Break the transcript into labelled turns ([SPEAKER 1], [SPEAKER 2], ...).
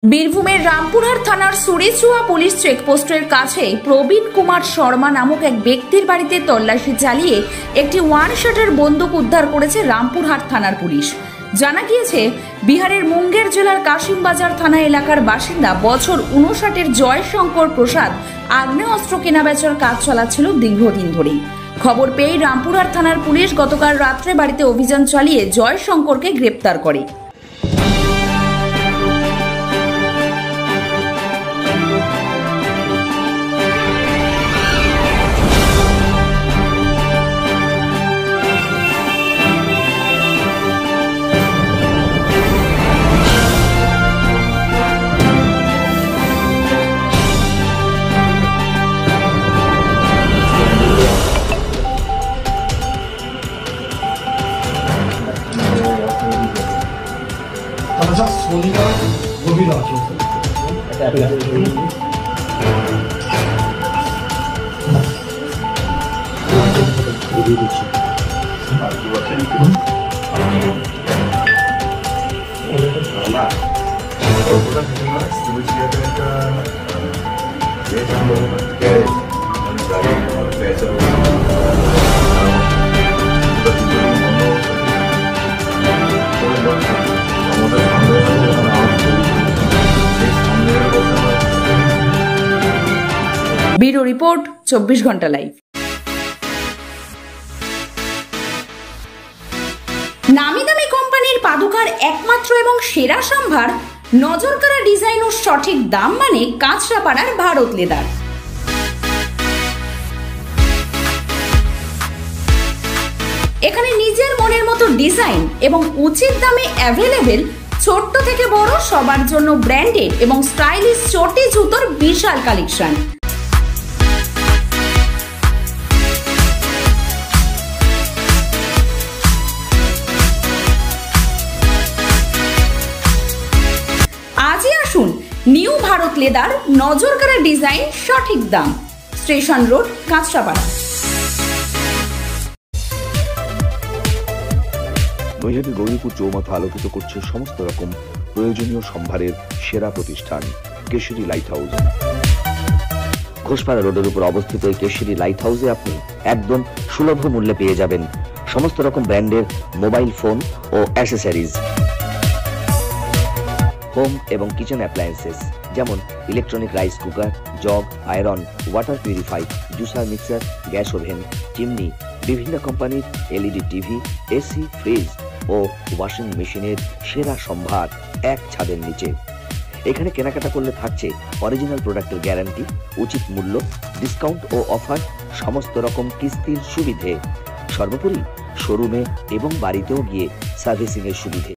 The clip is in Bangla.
[SPEAKER 1] বীরভূমের রামপুরহাট থানার সুরেচুয়া পুলিশ চেকপোস্টের কাছে প্রবীণ কুমার শর্মা নামক এক ব্যক্তির বাড়িতে তল্লাশি চালিয়ে একটি ওয়ান শটার বন্দুক উদ্ধার করেছে রামপুরহাট থানার পুলিশ। জানা গিয়েছে, বিহারের মুঙ্গের জেলার কাশিমবাজার থানা এলাকার বাসিন্দা বছর 59-এর জয়শঙ্কর প্রসাদ আগ্নেয়াস্ত্র কেনাবেচার কাজ চালাচ্ছিল দীর্ঘদিন ধরেই। খবর পেয়ে রামপুরহাট থানার পুলিশ গতকাল রাত্রে বাড়িতে অভিযান চালিয়ে জয়শঙ্করকে গ্রেপ্তার করে।
[SPEAKER 2] सोनिया वो भी लॉन्च हो ব্যুরো রিপোর্ট 24 ঘন্টা লাইভ। নামি দামি কোম্পানির পাদুকার একমাত্র এবং সেরা সম্ভার, নজরকাড়া ডিজাইন ও সঠিক দাম মানে কাঁচরাপাড়ার ভারত লেদার। এখানে নিজের মনের মতো ডিজাইন এবং উচিত দামে অ্যাভেলেবেল ছোট্ট থেকে বড় সবার জন্য ব্র্যান্ডেড এবং স্টাইলিশ চটি জুতোর বিশাল কালেকশন। আজই আসুন নিউ ভারত লেদার, নজরকাড়া ডিজাইন, সঠিক দাম, স্টেশন রোড, কাঁচরাপাড়া।
[SPEAKER 3] নৈহাটি গৌরীপুর চৌমাথা আলোকিত করছে সমস্ত রকম প্রয়োজনীয় সম্ভারের সেরা প্রতিষ্ঠান কেশরী লাইট হাউস। ঘোষপাড়া রোডের উপর অবস্থিত এই কেশরী লাইট হাউসে আপনি একদম সুলভ মূল্যে পেয়ে যাবেন সমস্ত রকম ব্র্যান্ডের মোবাইল ফোন ও অ্যাসেসরিজ, হোম এবং কিচেন অ্যাপ্লায়েন্সেস যেমন electronic rice cooker, jug, iron, water purify, juicer, mixer, gas oven, chimney, বিভিন্ন কোম্পানির এলইডি টিভি, এসি, ফ্রিজ ও ওয়াশিং মেশিনের সেরা সম্ভার এক ছাদের নিচে। এখানে কেনাকাটা করলে থাকছে অরিজিনাল প্রোডাক্টের গ্যারান্টি, উচিত মূল্য, ডিসকাউন্ট ও অফার, সমস্ত রকম কিস্তির সুবিধে, সর্বোপরি শোরুমে এবং বাড়িতেও গিয়ে সার্ভিসিং এর সুবিধে।